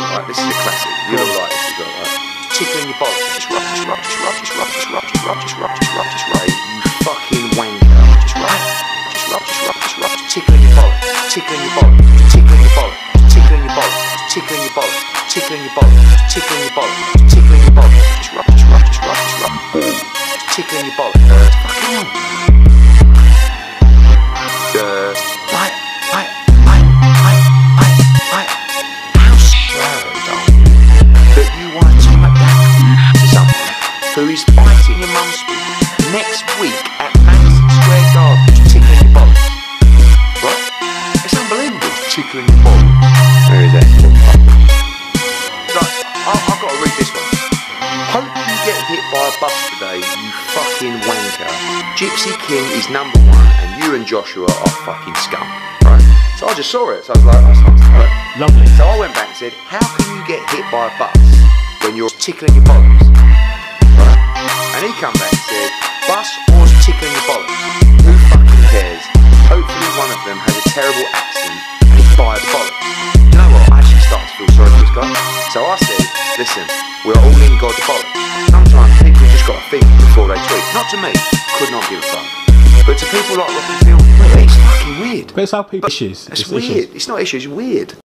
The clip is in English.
right? This is a classic. You'll like this as well, right? Tickling your bollocks. Just rub, just rub, just rub, just rub, just rub, just rub, just rub, just rub, just rub. You fucking wanker. Just rub, just rub, just rub, just rub. Tickling your bollocks. Tickling your bollocks. Tickling your bollocks. Tickling your bollocks. Tickling your bollocks. Tickling your bollocks. Tickling your bollocks. Tickling your bollocks. Just rub, just rub, just rub, just rub. Tickling your bollocks. Fucking hell. Who is fighting your mum's spoon next week at Madison Square Garden, tickling your bollocks. Right? It's unbelievable. Tickling your bollocks. Where is that? Like, I've got to read this one. Hope you get hit by a bus today, you fucking wanker. Gypsy King is #1 and you and Joshua are fucking scum. Right? So I just saw it, so I was like, oh, right. Lovely. So I went back and said, how can you get hit by a bus when you're tickling your bollocks? And he come back and said, bus or tickling your bollocks? Who fucking cares? Hopefully one of them has a terrible accident and he's by the bollocks. You know what? I actually started to feel sorry for this guy. So I said, listen, we're all in God's bollocks. Sometimes people just got to think before they tweet. Not to me, could not give a fuck. But to people like Rocky Field, it's fucking weird. But it's how people issues. It's weird. It's not issues, it's weird.